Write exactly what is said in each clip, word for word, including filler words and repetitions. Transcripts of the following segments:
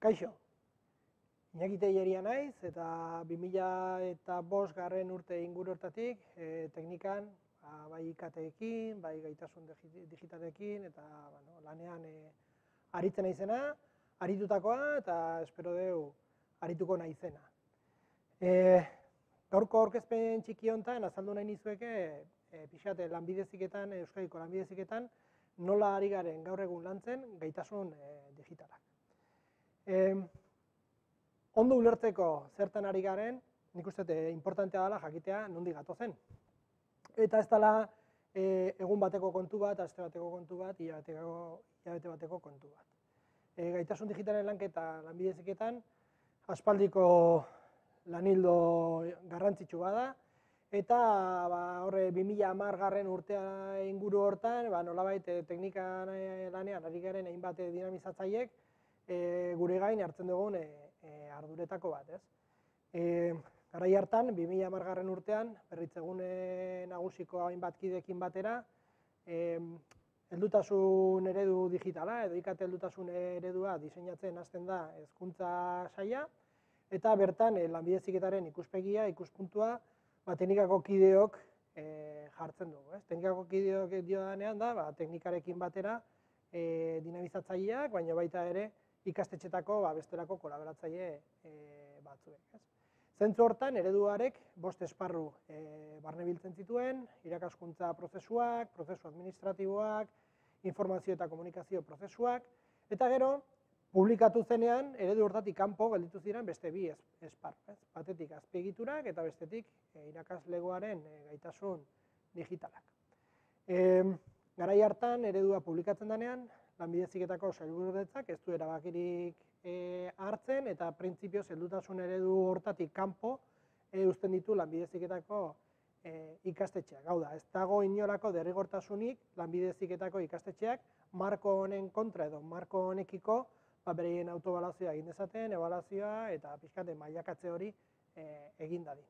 Kaixo, Iñaki Telleria naiz, eta bi mila bost garren urte inguru hortatik e, teknikan, ba, bai I K T-ekin, bai gaitasun digitalekin, eta bueno, lanean e, aritzen naizena, aritutakoa, eta espero deu arituko naizena. E, gaurko aurkezpen txiki honetan azaldu nahi nizueke, e, pixate lanbide heziketan, Euskadiko lanbide heziketan, nola ari garen gaur egun lantzen gaitasun e, digitalak. E, ondo ulertzeko zertan ari garen, nik uste dut importantea dela jakitea nondik gatozen. Eta ez dela e, egun bateko kontu bat, aste bateko kontu bat, hilabete bateko kontu bat. E, gaitasun digitalen lanketa lanbide heziketan aspaldiko lanildo garrantzitsu bada, eta ba, horre bi mila hamar garren urtea inguru hortan, ba, nolabait teknikan lanean ari garen hainbat dinamizatzaileek E, gure gain hartzen dugun e, e, arduretako bat, ez? E, garai hartan, bi mila hamar garren urtean, berritzegune nagusiko hainbat kideekin batera, e, heldutasun eredu digitala, edo I K T heldutasun eredua diseinatzen hasten da hezkuntza saila, eta bertan e, lanbide heziketaren ikuspegia, ikuspuntua, ba, teknikako kideok e, jartzen dugu, ez? Teknikako kideok diodanean da, ba, teknikarekin batera e, dinamizatzaileak, baina baita ere, ikastetxetako ba, bestelako kolaboratzaile e, batzuek. Ez? Zentzu hortan, ereduarek bost esparru e, barne biltzen zituen, irakaskuntza prozesuak, prozesu administratiboak, informazio eta komunikazio prozesuak, eta gero, publikatu zenean, eredu hortatik kanpo gelditu ziren beste bi esparru. Ez? Batetik azpiegiturak eta bestetik e, irakaslegoaren e, gaitasun digitalak. E, garai hartan, eredua publikatzen denean, lanbide heziketako sailburudetzak ez du erabakirik e, hartzen, eta printzipioz heldutasun eredu hortatik kanpo e, uzten ditu lanbide heziketako e, ikastetxeak. Hau da, ez dago inolako derrigortasunik lanbide heziketako ikastetxeak marko honen kontra edo marko honekiko ba, bereien autobalazioa egin dezaten, ebalazioa eta pixkate mailakatze hori e, egin dadin.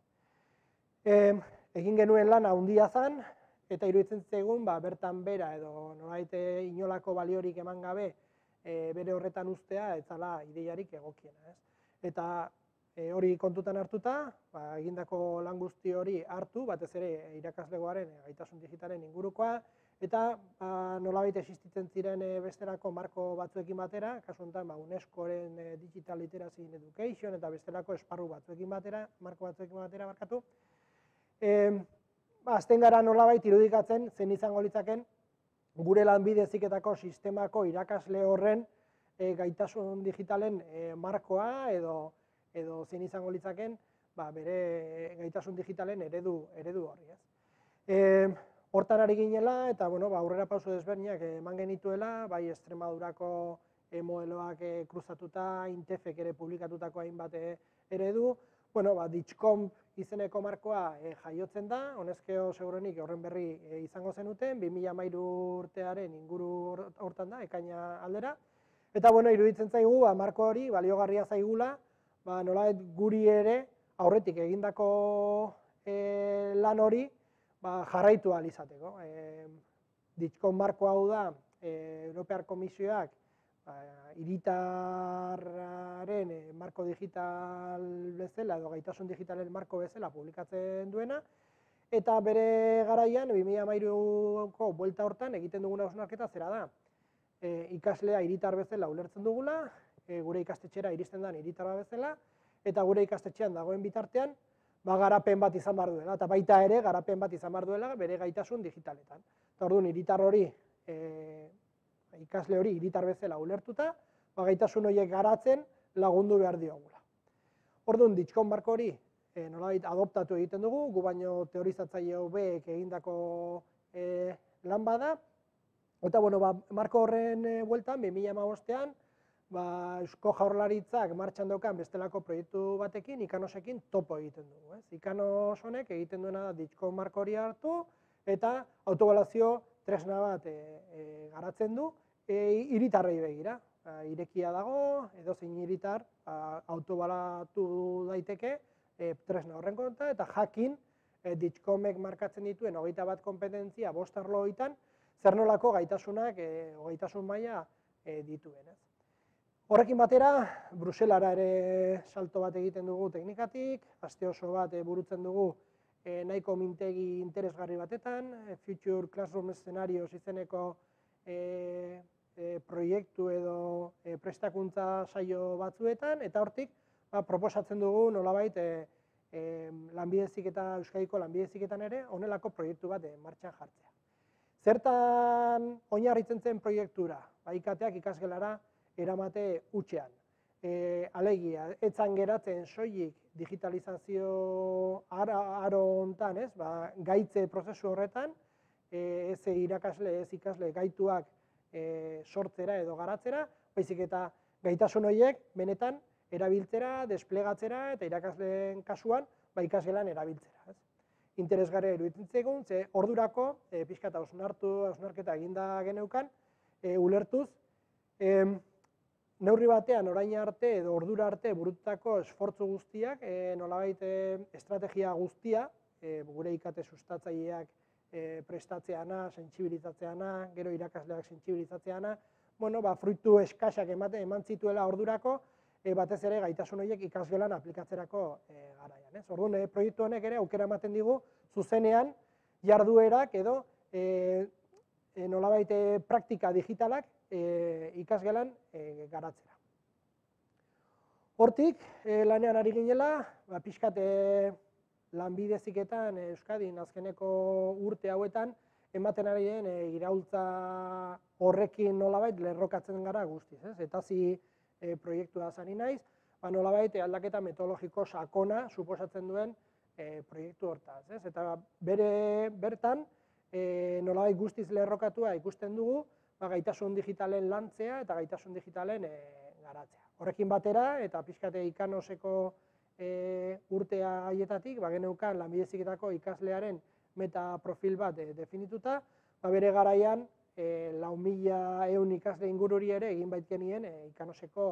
E, egin genuen lana handia zen, eta iruditzen zaigun ba, bertan bera edo nolabait inolako baliorik eman gabe e, bere horretan uztea ez zala ideiarik egokiena. Ez? Eta e, hori kontutan hartuta, ba, egindako lan guzti hori hartu, batez ere irakaslegoaren e, gaitasun digitalen ingurukoa, eta ba, nolabait existitzen ziren e, bestelako marko batzuekin batera, kasu honetan ba, UNESCOren e, Digital Literacy in Education eta bestelako esparru batzuekin batera, marko batzuekin batera barkatu. E, Ba, azten gara nolabait irudikatzen, zen izango litzaken, gure lanbide heziketako sistemako irakasle horren e, gaitasun digitalen e, markoa edo, edo zen izango litzaken ba, bere gaitasun digitalen eredu, eredu horri. Ez. E, hortan ari ginela eta bueno, ba, aurrera pauso desberdinak eman genituela, bai Extremadurako e, modeloak e, kruzatuta, Intefek ere publikatutako hainbat e, eredu, bueno, ba, Ditxcom izeneko markoa e, jaiotzen da, honezkeo segurenik horren berri e, izango zenuten, bi mila hamairu urtearen inguru hortan da, ekaina aldera. Eta, bueno, iruditzen zaigu, ba, marko hori, baliogarria zaigula, ba, nolabait guri ere, aurretik egindako e, lan hori, ba, jarraitu ahal izateko. E, Ditxcom marko hau da, e, Europear Komisioak, hiritarraren e, marko digital bezala edo gaitasun digitalen marko bezala publikatzen duena, eta bere garaian, bi mila hamairuko buelta hortan egiten duguna hausnarketa zera da. E, ikaslea hiritar bezala ulertzen dugula, e, gure ikastetxera iristen den hiritarra bezala, eta gure ikastetxean dagoen bitartean, ba, garapen bat izan behar duela, eta baita ere garapen bat izan behar duela bere gaitasun digitaletan. Eta orduan, hiritar hori, e, ikasle hori hiritar bezala ulertuta, ba, gaitasun horiek garatzen lagundu behar diogula. Orduan, Ditxcom marko hori e, nolabait adoptatu egiten dugu, gu baino teorizatzaile hobeek egindako e, lan bada, eta bueno, ba, marko horren e, bueltan, bi mila hamabostean, ba, Eusko Jaurlaritzak martxan daukan bestelako proiektu batekin, Ikanosekin topo egiten dugu. Ez? Ikanos honek egiten duena da Ditxcom marko hori hartu, eta autobalazio tresna bat e, e, garatzen du, e, hiritarrei begira. E, irekia dago, edozein hiritar autobalatu daiteke e, tresna horren konta, eta jakin e, Ditxcomek markatzen dituen hogeita bat kompetentzia bost arlo horietan, zer nolako gaitasunak, e, gaitasun maila e, dituen. Ez. Horrekin batera, Bruselara ere salto bat egiten dugu teknikatik, aste oso bat burutzen dugu nahiko mintegi interesgarri batetan, Future Classroom Scenarios izeneko proiektu edo prestakuntza saio batzuetan, eta hortik proposatzen dugu nolabait Lanbide Heziketa, Euskadiko Lanbide Heziketan ere honelako proiektu bat martxan jartzea. Zertan oinarritzen zen proiektura? I K T-ak ikasgelara eramate hutsean. Alegia, etzan geratzen soilik digitalizazio aro hontan, gaitze prozesu horretan, ez irakasle, ez ikasle gaituak sortzera edo garatzera, baizik eta gaitasun horiek benetan erabiltzera, desplegatzera eta irakasleen kasuan ikasgelan erabiltzera. Interesgarria iruditzen zaigun, ze ordurako pixka eta hausnarketa eginda geneukan, ulertuz, neurri batean orain arte edo ordura arte burututako esfortzu guztiak, nolabait estrategia guztia, gure I K T sustatzaileak prestatzeana, sentsibilizatzeana, gero irakasleak sentsibilizatzeana, fruitu eskasak eman zituela ordurako, batez ere gaitasun horiek ikasgelan aplikatzerako garaian. Orduan, proiektu honek ere aukera ematen digu zuzenean jarduerak edo nolabait praktika digitalak ikasgelan garatzera. Hortik, lanean ari ginela, pixkat Lanbide Heziketan Euskadin azkeneko urte hauetan ematen ari den iraultza horrekin nolabait lerrokatzen gara guztiz. Eta zi proiektua zani naiz, nolabait aldaketa metodologiko sakona suposatzen duen proiektu hortaz. Eta bertan, nolabait guztiz lerrokatua ikusten dugu, gaitasun digitalen lantzea eta gaitasun digitalen garatzea. Horrekin batera, eta pixkate ikanoseko urtea haietatik, geneukan Lanbide Heziketako ikaslearen metaprofil bat definituta, bere garaian lau mila ehun ikasle ingururi ere egin baitkenien ikanoseko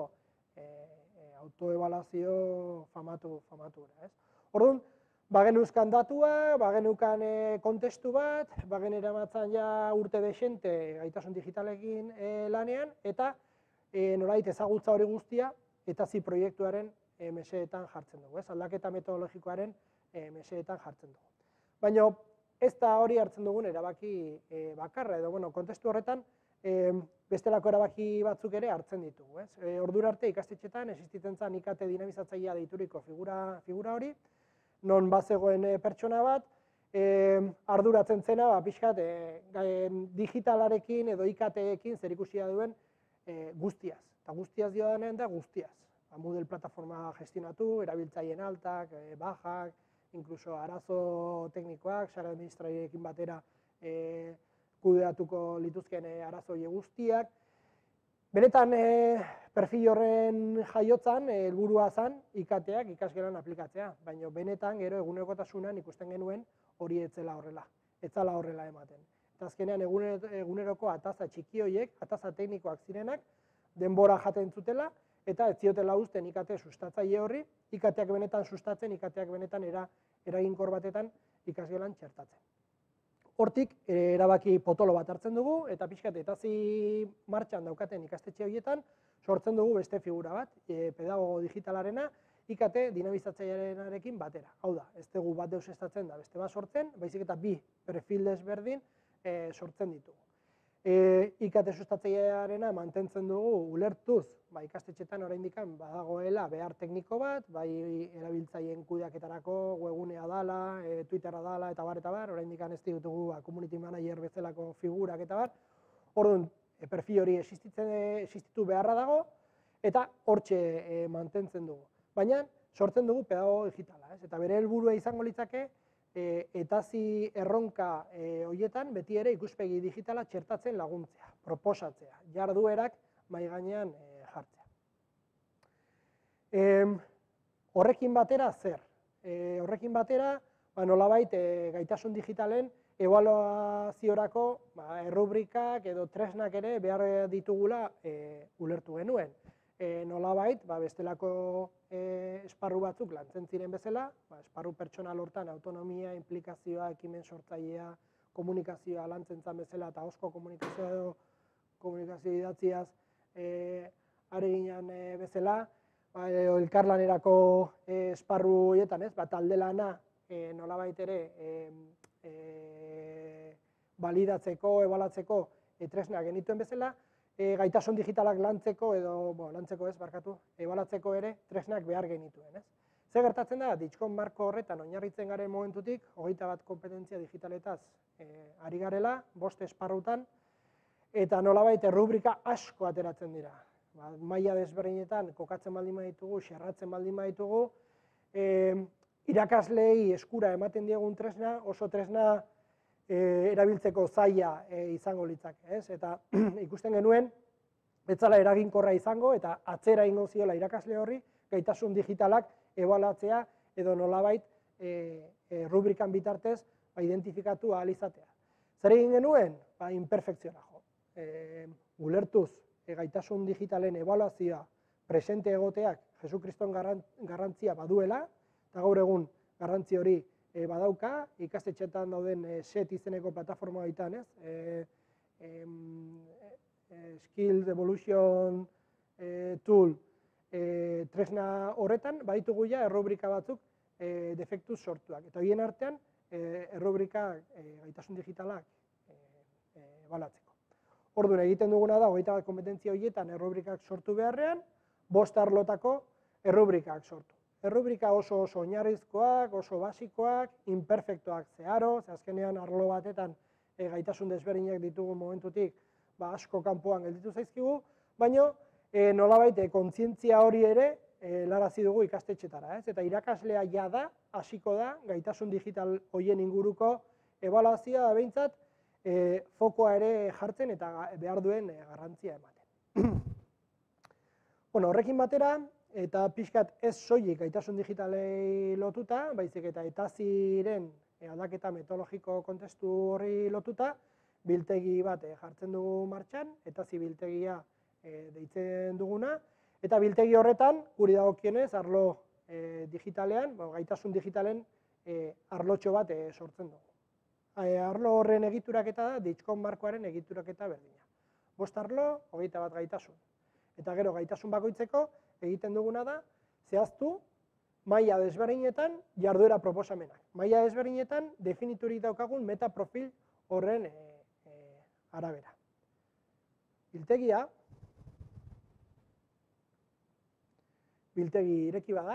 autoebaluazio famatu gura. Orduan, bagenuzkan datua, bagenukan kontestu bat, bagen eramatzen ja urte desente gaitasun digitalekin lanean, eta nolait ezagutza hori guztia, eta zi proiektuaren mesedetan jartzen dugu, aldaketa metodologikoaren mesedetan jartzen dugu. Baina ez da hori hartzen dugun erabaki bakarra, edo kontestu horretan bestelako erabaki batzuk ere hartzen ditugu. Ordura arte ikastetxetan existitzen zen I K T dinamizatzailea deituriko figura hori, non bazegoen pertsona bat, arduratzen zena pixkat digitalarekin edo I K T-ekin zerikusia duen guztiaz. Eta guztiaz dio denean da guztiaz. Moodle plataforma gestionatu, erabiltzaileen altak, bajak, inkluso arazo teknikoak, sare administraileekin batera kudeatuko lituzken arazoie guztiak. Benetan, perfil horren jaiotzan, helburua zen I K T-ak ikasgelan aplikatzea, baina benetan gero egunerokotasunan ikusten genuen hori etzela horrela, etzala horrela ematen. Eta azkenean eguneroko ataza txiki horiek, ataza teknikoak zirenak, denbora jaten zutela, eta ez ziotela uzten I K T sustatzaile horri, I K T-ak benetan sustatzen, I K T-ak benetan eraginkor batetan ikasgelan txertatzen. Hortik, erabaki potolo bat hartzen dugu, eta pixkat eta zi martxan daukaten ikastetxe horietan, sortzen dugu beste figura bat, pedagogo digitalarena, I K T dinamizatzailearekin batera. Hau da, ez dugu bat deus estatzen da beste bat sortzen, baizik eta bi perfil desberdin sortzen ditugu. I K T sustatzailearena mantentzen dugu ulertuz, ikastetxetan oraindik badagoela behar tekniko bat, bai erabiltzaileen kudeaketarako, webgunea dala, Twittera dala, eta bar, eta bar, oraindik ez ditugu community manager bezalako figurak, eta bar. Orduan, perfil hori existitu beharra dago, eta hortxe mantentzen dugu. Baina, sortzen dugu pedagogo digitala, eta bere helburua izango litzake, eta zi erronka horietan beti ere ikuspegi digitala txertatzen laguntzea, proposatzea, jarduerak mahai gainean jartzea. Horrekin batera zer? Horrekin batera, nolabait gaitasun digitalen ebaluaziorako errubrikak edo tresnak ere behar ditugula ulertu genuen. Nolabait, bestelako esparru batzuk lantzen ziren bezala, esparru pertsonal hortan autonomia, implikazioa, ekimen sortzailea, komunikazioa lantzen zen bezala, eta osko komunikazio edo komunikazio idatziaz are ginen e, bezala, ba, e, elkarlanerako e, esparru horietan, ez, bat alde lana e, nolabait ere e, e, balidatzeko, ebalatzeko e, tresna genituen bezala, e, gaitasun digitalak lantzeko edo, bo, lantzeko ez, barkatu, ebalatzeko ere tresnak behar genituen, ez. Zer gertatzen da, Ditxkon marko horretan oinarritzen garen momentutik, hogeita bat kompetentzia digitaletaz e, ari garela, bost esparrutan, eta nolabait errubrika asko ateratzen dira. Ba, maila desberdinetan kokatzen baldin baditugu, xerratzen baldin baditugu, e, irakasleei eskura ematen diegun tresna, oso tresna e, erabiltzeko zaila e, izango litzake, ez? Eta ikusten genuen, ez zela eraginkorra izango, eta atzera ingo ziola irakasle horri, gaitasun digitalak ebaluatzea edo nolabait e, e, rubrikan bitartez ba, identifikatu ahal izatea. Zer egin genuen? Ba, imperfekziona jo. E, ulertuz e, gaitasun digitalen ebaluazioa presente egoteak Jesukriston garrantzia baduela, eta gaur egun garrantzi hori e, badauka, ikastetxetan dauden e, set izeneko plataforma baitan, ez? E, e, e, Skills Evolution e, Tool e, tresna horretan, baditugu ja errubrika batzuk e, defektuz sortuak. Eta horien artean, e, errubrika e, gaitasun digitalak e, e, balatzeko. Orduan egiten duguna da, hogeita bat kompetentzia horietan errubrikak sortu beharrean, bost arlotako errubrikak sortu. Errubrika oso oso oinarrizkoak, oso basikoak, imperfektoak zeharo, ze azkenean arlo batetan e, gaitasun desberdinak ditugu momentutik, ba, asko kanpoan gelditu zaizkigu, baina e, nolabait e, kontzientzia hori ere e, larazi dugu ikastetxetara, ez? Eta irakaslea ja da, hasiko da, gaitasun digital horien inguruko ebaluazioa da behintzat, e, fokoa ere jartzen eta behar duen e, garrantzia ematen. Bueno, horrekin batera, eta pixkat ez soilik gaitasun digitalei lotuta, baizik eta etaziren aldaketa metodologiko kontestu horri lotuta, biltegi bat jartzen dugu martxan, etazi biltegia e, deitzen duguna, eta biltegi horretan, guri dagokienez, arlo e, digitalean, bo, gaitasun digitalen e, arlotxo bat e, sortzen dugu. E, arlo horren egituraketa da, Ditxkon markoaren egituraketa berdina. Bost arlo, hogeita bat gaitasun. Eta gero gaitasun bakoitzeko egiten duguna da, zehaztu maila desberdinetan jarduera proposamenak. Maila desberdinetan definiturik daukagun metaprofil horren e, e, arabera. Biltegia, biltegi ireki bada,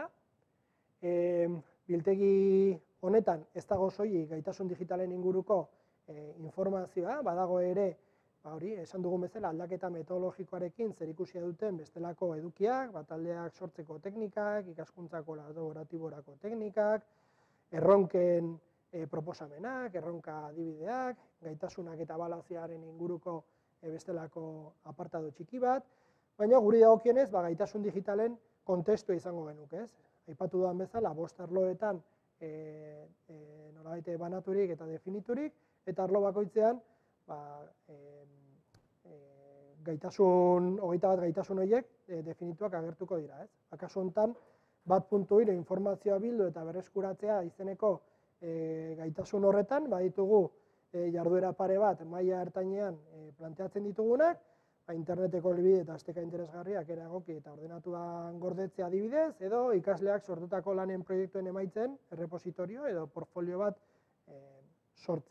e, biltegi honetan ez dago soilik gaitasun digitalen inguruko e, informazioa, badago ere, ba hori, esan dugun bezala aldaketa metodologikoarekin zerikusia duten bestelako edukiak, bataldeak sortzeko teknikak, ikaskuntzako laboratiborako teknikak, erronken e, proposamenak, erronka adibideak, gaitasunak eta ebaluazioaren inguruko e, bestelako apartado txiki bat, baina guri dagokienez ba, gaitasun digitalen kontestua izango genuke, ez? Aipatu dudan bezala, bost arloetan e, e, nolabait banaturik eta definiturik, eta arlo bakoitzean ba, e, e, gaitasun, hogeita bat gaitasun horiek e, definituak agertuko dira, ez? Kasu honetan, bat puntu hiru informazioa bildu eta berreskuratzea izeneko e, gaitasun horretan, baditugu e, jarduera pare bat maila ertainean e, planteatzen ditugunak, ba, interneteko helbide eta esteka interesgarriak era egoki eta ordenatuan gordetzea adibidez, edo ikasleak sortutako lanen proiektuen emaitzen errepositorio edo portfolio bat e, sortzea.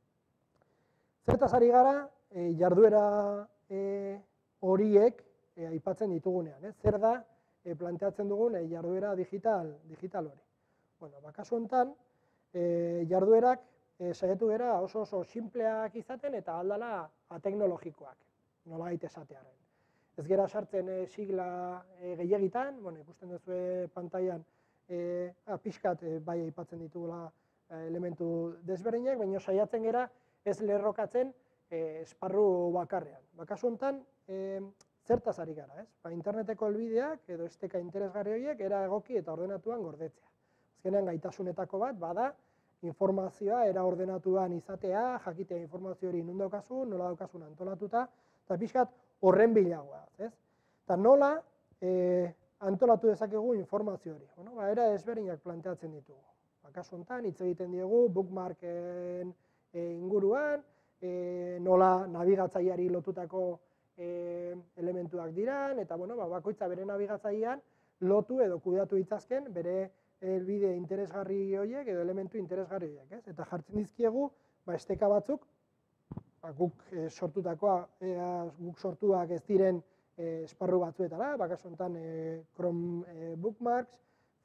Zertaz ari gara, e, jarduera e, horiek e, aipatzen ditugunean, ez? Zer da e, planteatzen dugun e, jarduera digital, digital hori. Bueno, ba, kasu honetan, e, jarduerak e, saiatu gara oso oso sinpleak izaten eta aldala ateknologikoak, nolabait esatearen. Ez gera sartzen e, sigla e, gehiagitan, bueno, ikusten duzue pantailan e, pixkat e, bai aipatzen ditugula e, elementu desberdinak, baina saiatzen gera ez lerrokatzen e, esparru bakarrean. Ba, kasu honetan, e, zertaz ari gara, ez? Ba, interneteko helbideak edo esteka interesgarri horiek era egoki eta ordenatuan gordetzea. Azkenean gaitasunetako bat, bada, informazioa era ordenatuan izatea, jakitea informazio hori non daukazu, nola daukazun antolatuta, eta pixkat horren bilagoa, ez? Eta nola e, antolatu dezakegu informazio hori. Bueno, ba, era ezberdinak planteatzen ditugu. Ba, kasu honetan, hitz egiten diegu, bookmarken e, inguruan, e, nola nabigatzaileari lotutako e, elementuak diran, eta bueno, ba, bakoitza bere nabigatzailean lotu edo kudeatu ditzazken bere helbide interesgarri horiek edo elementu interesgarri horiek, ez? Eta jartzen dizkiegu, ba, esteka batzuk, ba, guk e, sortutakoa, e, guk sortuak ez diren e, esparru batzuetara, ba, kasu honetan e, Chrome e, bookmarks,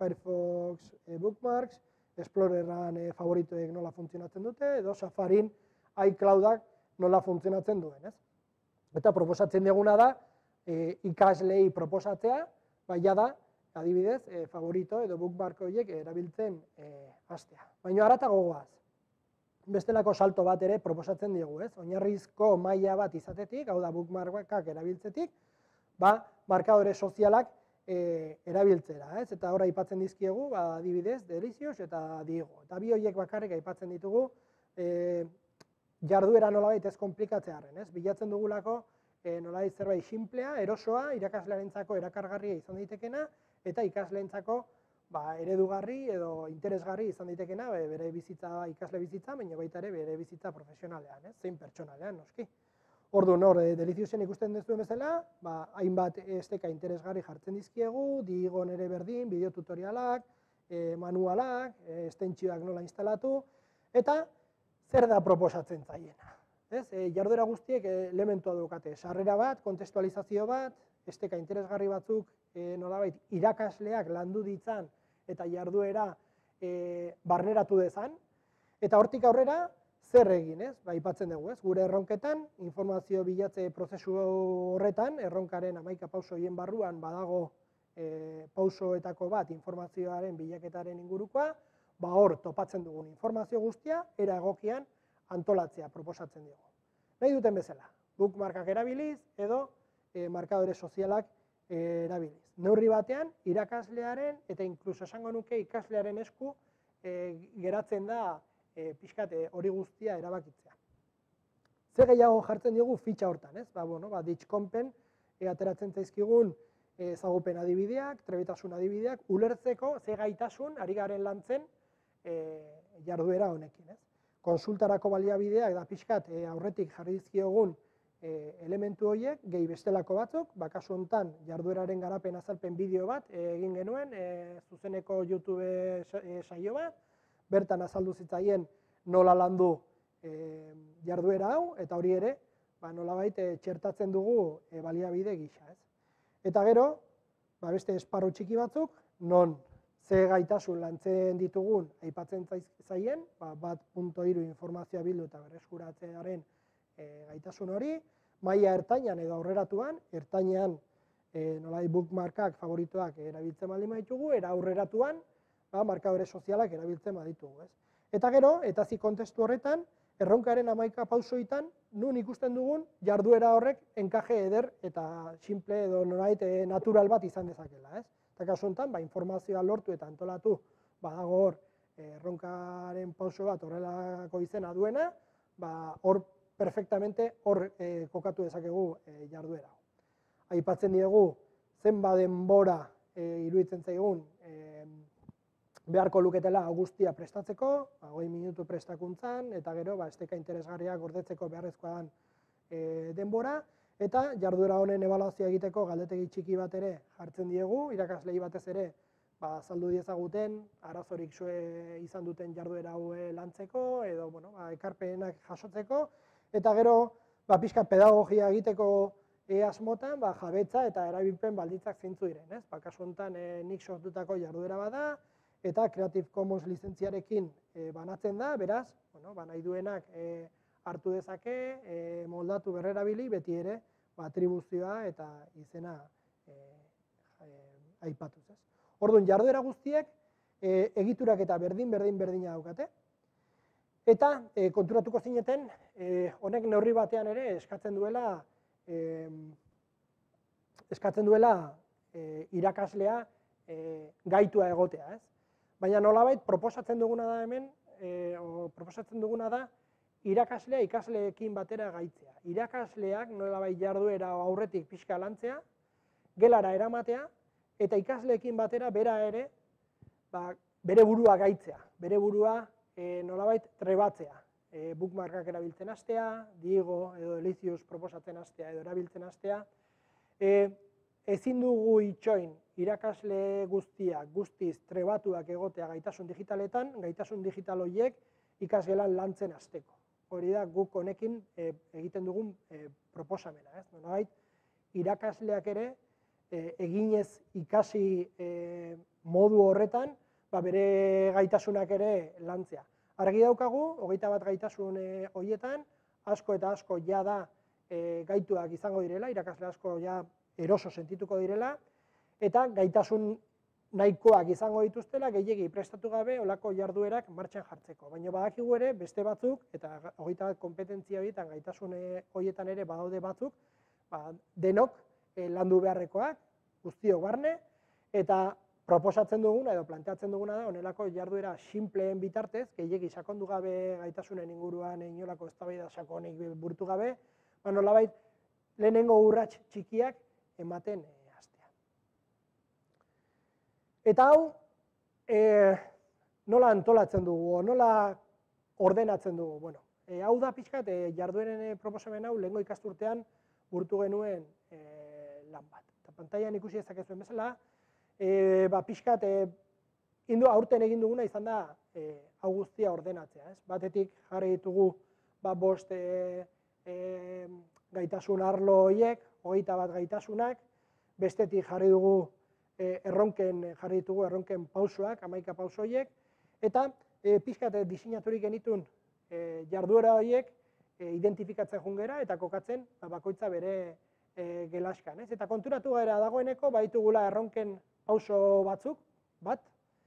Firefox e, bookmarks, Explorerran e, favoritoek nola funtzionatzen dute, edo Safarin iCloudak nola funtzionatzen duen, ez? Eta proposatzen duguna da, e, ikaslei proposatzea, baina da, adibidez, e, favorito edo bookmark horiek erabiltzen e, hastea. Baina haratago goaz, bestelako salto bat ere proposatzen diegu, ez? Oinarrizko maila bat izatetik, hau da bookmarkak erabiltzetik, ba, markadore sozialak e, erabiltzera, ez? Eta hor aipatzen dizkiegu, ba, adibidez, Delicious eta Diego. Eta bi horiek bakarrik aipatzen ditugu, e, jarduera nolabait ez konplikatzearen, ez? Bilatzen dugulako e, nolabait zerbait simplea, erosoa, irakaslearentzako erakargarria izan daitekena, eta ikasleentzako ba, eredugarri edo interesgarri izan daitekena bere bizitza, ikasle bizitza, baina baita ere bere bizitza profesionalean, ez? Zein pertsonalean, noski. Orduan hor, e, Deliciousen ikusten duzuen bezala, ba, hainbat esteka interesgarri jartzen dizkiegu, Diegon ere berdin, bideotutorialak, e, manualak, e, estentsioak nola instalatu, eta zer da proposatzen zaiena. Ez? E, jarduera guztiek elementua daukate, sarrera bat, kontestualizazio bat, esteka interesgarri batzuk e, nolabait irakasleak landu ditzan eta jarduera e, barneratu dezan, eta hortik aurrera zer egin, ez? Ba, aipatzen dugu, ez? Gure erronketan, informazio bilatze prozesu horretan, erronkaren hamaika pauso horien barruan badago e, pausoetako bat informazioaren bilaketaren ingurukoa, ba hor topatzen dugun informazio guztia, era egokian antolatzea proposatzen dugu. Nahi duten bezala, bookmarkak erabiliz edo e, markadore sozialak e, erabiliz. Neurri batean, irakaslearen eta inkluso esango nuke ikaslearen esku e, geratzen da e, pixkat hori guztia erabakitzea. Zer gehiago jartzen diogu fitxa hortan, ez? Ba, bueno, ba, ditxkonpen e, ateratzen zaizkigun ezagupen adibideak, trebetasun adibideak, ulertzeko ze gaitasun ari garen lantzen e, jarduera honekin, ez? Konsultarako baliabideak da pixkat e, aurretik jarri dizkiogun e, elementu horiek, gehi bestelako batzuk, ba, kasu honetan jardueraren garapen azalpen bideo bat e, egin genuen, e, zuzeneko YouTube e, saio bat, bertan azaldu zitzaien nola landu e, jarduera hau, eta hori ere, ba, nolabait e, txertatzen dugu e, baliabide gisa, ez? Eta gero, ba, beste esparru txiki batzuk, non ze gaitasun lantzen ditugun aipatzen zaien, ba, bat puntu hiru informazioa bildu eta berreskuratzearen e, gaitasun hori, maila ertainan edo aurreratuan, ertainean e, nolai bookmarkak favoritoak erabiltzen baldin baditugu, era aurreratuan, ba, markadore sozialak erabiltzen baditugu, ez? Eta gero, eta zi kontestu horretan, erronkaren hamaika pausoitan, nun ikusten dugun jarduera horrek enkaje eder eta simple edo nolait e, natural bat izan dezakela, ez? Eta kasu honetan, ba, informazioa lortu eta antolatu badago hor erronkaren pauso bat horrelako izena duena, ba, hor perfectamente hor e, kokatu dezakegu e, jarduera. Aipatzen diegu zenba denbora e, iruditzen zaigun e, beharko luketela guztia prestatzeko, ba, hogei minutu prestakuntzan, eta gero ba, esteka interesgarriak gordetzeko beharrezkoa den e, denbora, eta jarduera honen ebaluazioa egiteko galdetegi txiki bat ere jartzen diegu, irakaslei batez ere ba, azaldu diezaguten, arazorik zue izan duten jarduera hau lantzeko, edo bueno, ba, ekarpenak jasotzeko, eta gero ba, pixka pedagogia egiteko e, asmotan, ba, jabetza eta erabilpen baldintzak zeintzu diren, ez? Ba, kasu honetan e, nik sortutako jarduera bada, eta Creative Commons lizentziarekin e, banatzen da, beraz, bueno, ba, nahi duenak e, hartu dezake, e, moldatu berrerabili, beti ere, ba, atribuzioa eta izena e, e, aipatuz, ez? Orduan, jarduera guztiek e, egiturak eta berdin-berdin-berdina daukate, eta e, konturatuko zineten, e, honek neurri batean ere eskatzen duela, e, eskatzen duela e, irakaslea e, gaitua egotea, ez? Baina nolabait proposatzen duguna da hemen, e, o, proposatzen duguna da irakaslea ikasleekin batera gaitzea. Irakasleak nolabait jarduera aurretik pixka lantzea, gelara eramatea, eta ikasleekin batera bera ere, ba, bere burua gaitzea, bere burua e, nolabait trebatzea. e, bookmarkak erabiltzen hastea, Diego edo Elizius proposatzen hastea edo erabiltzen hastea. E, ezin dugu itxoin irakasle guztiak, guztiz trebatuak egotea gaitasun digitaletan, gaitasun digital horiek ikasgelan lantzen hasteko. Hori da guk honekin e, egiten dugun e, proposamena, ez? Nolabait, irakasleak ere e, eginez ikasi e, modu horretan, ba, bere gaitasunak ere lantzea. Argi daukagu, hogeita bat gaitasun e, horietan, asko eta asko ja da e, gaituak izango direla, irakasle asko ja eroso sentituko direla, eta gaitasun nahikoak izango dituztela, gehiegi prestatu gabe olako jarduerak martxan jartzeko. Baina badakigu ere, beste batzuk, eta hogeita bat kompetentzia horietan, gaitasun horietan ere badaude batzuk, ba, denok e, landu beharrekoak, guztiok barne, eta proposatzen duguna edo planteatzen duguna da, honelako jarduera sinpleen bitartez, gehiegi sakondu gabe gaitasunen inguruan inolako eztabaida sakonik burutu gabe, ba, nolabait lehenengo urrats txikiak ematen e, hastea. Eta hau, e, nola antolatzen dugu, nola ordenatzen dugu? Bueno, e, hau da pixkat, e, jardueren e, proposamen hau lehengo ikasturtean burutu genuen e, lan bat. Eta pantailan ikusi dezakezuen bezala, E, ba, pixkat, e, indu aurten egin duguna izan da e, hau guztia ordenatzea. Ez? Batetik jarri ditugu ba, bost e, e, gaitasun arlo horiek, hogeita bat gaitasunak, bestetik jarri dugu e, erronken, jarri ditugu erronken pausoak, hamaika pauso horiek, eta e, pixkat e, diseinaturik genitun e, jarduera horiek e, identifikatzen jungera eta kokatzen ba, bakoitza bere e, gelaskan. Ez? Eta konturatu gara dagoeneko baitugula erronken pauso batzuk, bat,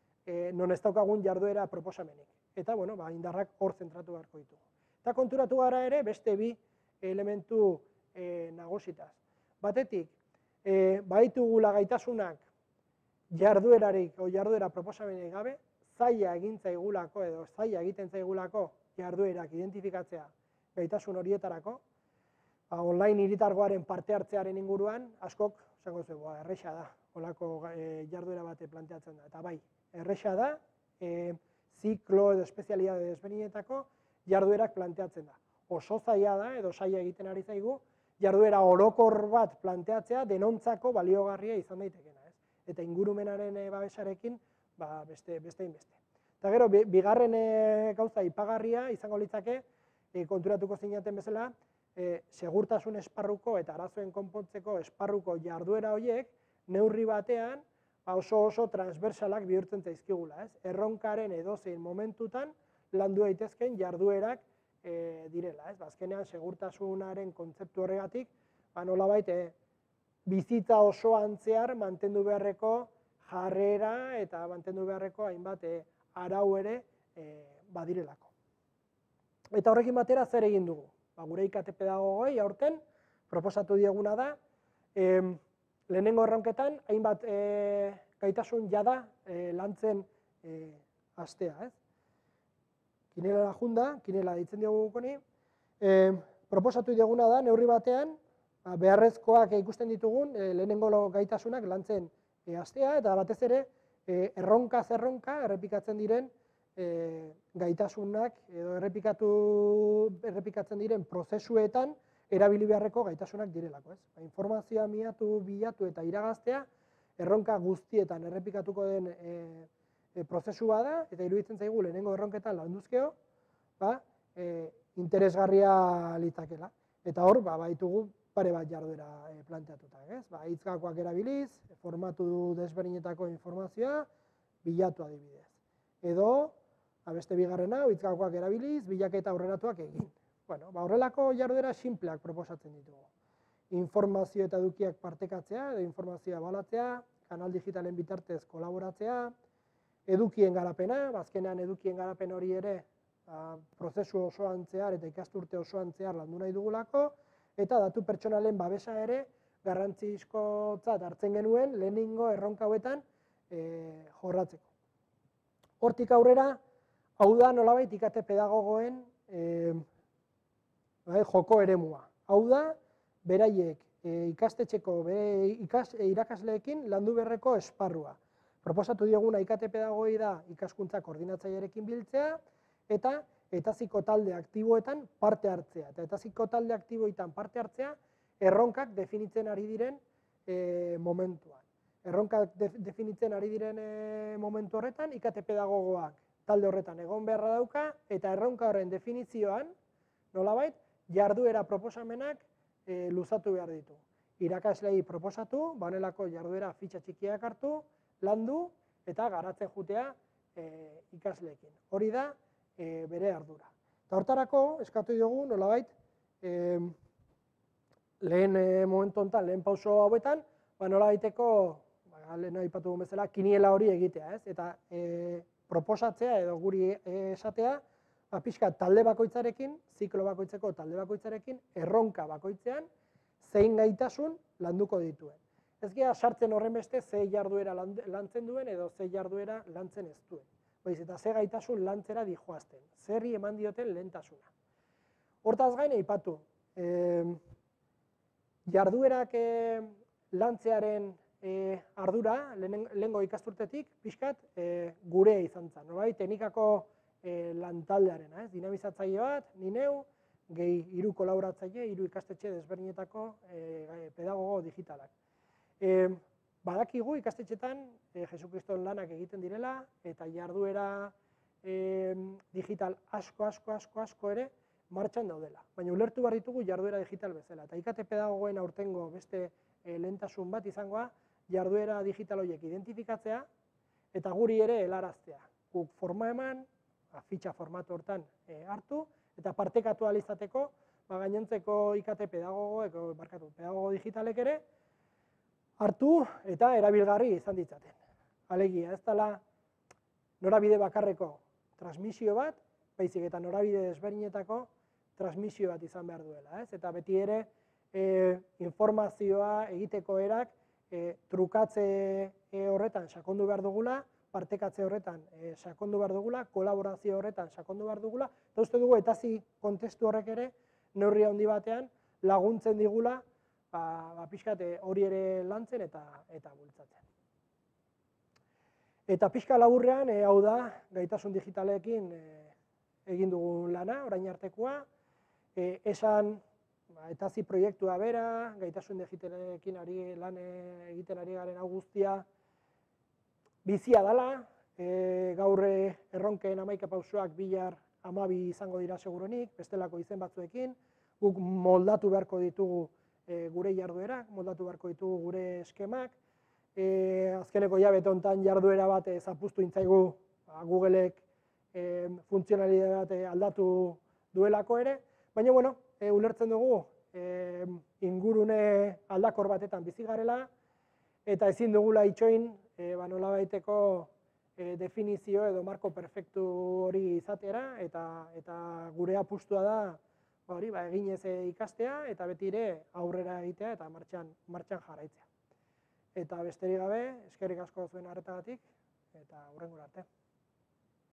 e, non ez daukagun jarduera proposamenik. Eta, bueno, ba, indarrak hor zentratu beharko ditugu. Eta konturatu gara ere beste bi elementu e, nagusitaz. Batetik, e, baitugula gaitasunak jarduerarik o jarduera proposamenik gabe, zaila egin zaigulako edo zaila egiten zaigulako jarduerak identifikatzea gaitasun horietarako, ba, online hiritargoaren parte hartzearen inguruan, askok, esango zuen, ba, erresa da, holako e, jarduera bate planteatzen da. Eta bai, erresa da, e, ziklo edo espezialidade desberdinetako jarduerak planteatzen da. Oso zaila da, edo zaila egiten ari zaigu, jarduera orokor bat planteatzea denontzako baliogarria izan daitekena. Ez? Eta ingurumenaren e, babesarekin, ba, beste, beste inbeste. Eta gero, bigarren e, gauza ipagarria izango litzake, e, konturatuko zinaten bezala, e, segurtasun esparruko eta arazoen konpontzeko esparruko jarduera horiek, neurri batean ba oso oso transversalak bihurtzen zaizkigula, ez? Erronkaren edozein momentutan landu daitezkeen jarduerak e, direla, ez? Azkenean segurtasunaren kontzeptu horregatik, ba nolabait e, bizitza osoan zehar mantendu beharreko jarrera eta mantendu beharreko hainbat e, arau ere e, badirelako. Eta horrekin batera zer egin dugu? Ba, gure I K T pedagogoi aurten proposatu dieguna da, e, lehenengo erronketan, hainbat e, gaitasun jada e, lantzen e, hastea. Ez? Kinela junda, kinela ditzen diogu gukoni, e, proposatu dieguna da, neurri batean, ba, beharrezkoak ikusten ditugun, e, lehenengo gaitasunak lantzen e, hastea, eta batez ere, e, erronka zerronka errepikatzen diren e, gaitasunak, edo errepikatu, errepikatzen diren prozesuetan, erabili beharreko gaitasunak direlako. Ez? Ba, informazioa miatu, bilatu eta iragaztea, erronka guztietan errepikatuko den e, e, prozesua da, eta iruditzen zaigu lehenengo erronketan landuzkeo, ba, e, interesgarria litzakela. Eta hor, ba, baitugu pare bat jarduera e, planteatuta. Ez? Ba, hitzgakoak erabiliz, formatu desberdinetako informazioa, bilatu adibidez. Edo, ba, beste bigarrena, hitzgakoak erabiliz, bilaketa aurreratuak egin. Bueno, ba, horrelako jarduera sinpleak proposatzen ditugu. Informazio eta edukiak partekatzea, edo informazioa balatzea, kanal digitalen bitartez kolaboratzea, edukien garapena, azkenean edukien garapen hori ere ba, prozesu osoan zehar eta ikasturte osoan zehar landu nahi dugulako, eta datu pertsonalen babesa ere garrantzizkotzat hartzen genuen lehenengo erronka hauetan e, jorratzeko. Hortik aurrera, hau da nolabait I K T pedagogoen e, joko eremua. Hau da, beraiek e, ikastetxeko bere ikas, e, irakasleekin landu beharreko esparrua. Proposatu dioguna I K T pedagogoi da ikaskuntza koordinatzailearekin biltzea, eta etaziko talde aktiboetan parte hartzea. Eta etaziko talde aktiboetan parte hartzea erronkak definitzen ari diren e, momentuan. Erronkak de, definitzen ari diren e, momentu horretan, I K T pedagogoak talde horretan egon beharra dauka, eta erronka horren definizioan, nolabait, jarduera proposamenak e, luzatu behar ditu. Irakaslei proposatu, banelako jarduera fitxa txikiak hartu, landu, eta garatzen jutea e, ikasleekin. Hori da e, bere ardura. Eta hortarako, eskatu dugu, nolabait, e, lehen e, momentu honetan, lehen pauso hauetan, ba, nolabaiteko, ba, lehen aipatu bezala, kiniela hori egitea, ez? Eta e, proposatzea edo guri esatea, ba, pixka talde bakoitzarekin, ziklo bakoitzeko talde bakoitzarekin, erronka bakoitzean, zein gaitasun landuko dituen. Ez gea sartzen horren beste ze jarduera lantzen duen edo ze jarduera lantzen ez duen. Baiz, eta ze gaitasun lantzera dijoazten, zerri eman dioten lehentasuna. Hortaz gain aipatu, e, jarduerak e, lantzearen e, ardura, lehengo ikasturtetik, pixkat, e, gure izan zen. Norai, teknikako e, lantaldearena, ez? Dinamizatzaile bat, ni neu, gehi hiru kolaboratzaile, hiru ikastetxe desberdinetako e, pedagogo digitalak. E, badakigu ikastetxetan e, Jesukriston lanak egiten direla, eta jarduera e, digital asko, asko, asko, asko ere martxan daudela. Baina ulertu behar ditugu jarduera digital bezala. Eta I K T pedagogoen aurtengo beste e, lehentasun bat izangoa, jarduera digital horiek identifikatzea, eta guri ere helaraztea. Guk forma eman, fitxa formatu hortan e, hartu, eta partekatu ahal izateko, ba, gainontzeko I K T pedagogoek, barkatu, pedagogo digitalek ere, hartu eta erabilgarri izan ditzaten. Alegia, ez dela norabide bakarreko transmisio bat, baizik eta norabide desberdinetako transmisio bat izan behar duela. Ez? Eta beti ere e, informazioa egiteko erak e, trukatze e, horretan sakondu behar dugula, partekatze horretan e, sakondu behar dugula, kolaborazio horretan sakondu behar dugula, eta uste dugu etazi kontestu horrek ere neurri handi batean laguntzen digula ba, ba, pixkat hori ere lantzen eta, eta bultzatzen. Eta pixka laburrean, e, hau da, gaitasun digitalekin e, egin dugun lana, orain artekoa, e, esan ba, etazi proiektua bera, gaitasun digitalekin ari lan egiten ari garen hau guztia, bizia dela, e, gaur erronken hamaika pausoak bihar hamabi izango dira seguruenik, bestelako izen batzuekin, guk moldatu beharko ditugu e, gure jarduerak, moldatu beharko ditugu gure eskemak, e, azkeneko hilabete honetan jarduera bat e, zapuztu intzaigu ba, Googleek e, funtzionalitate bat aldatu duelako ere, baina bueno, e, ulertzen dugu e, ingurune aldakor batetan bizi garela, eta ezin dugula itxoin, e, ba, nolabaiteko e, definizio edo marko perfektu hori izatera, eta, eta gure apustua da ba, hori, ba, eginez ikastea, eta beti ere aurrera egitea eta martxan, martxan jarraitzea. Eta besterik gabe, eskerrik asko zuen arretagatik, eta hurrengora arte.